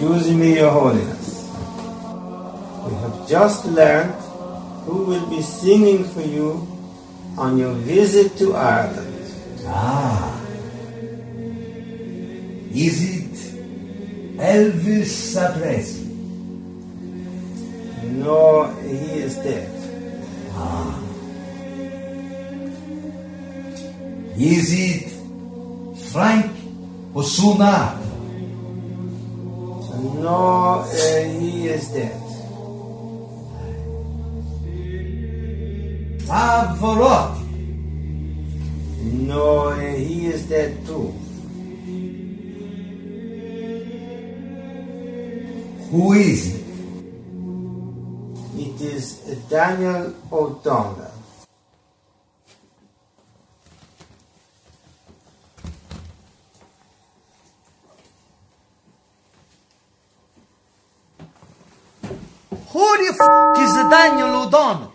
Excuse me, Your Holiness. We have just learned who will be singing for you on your visit to Ireland. Ah. Is it Elvis Presley? No, he is dead. Ah. Is it Frank Osuna? No, he is dead. Pavarotti? No, he is dead too. Who is it? It is Daniel O'Donnell. Who the f*** is Daniel O'Donnell?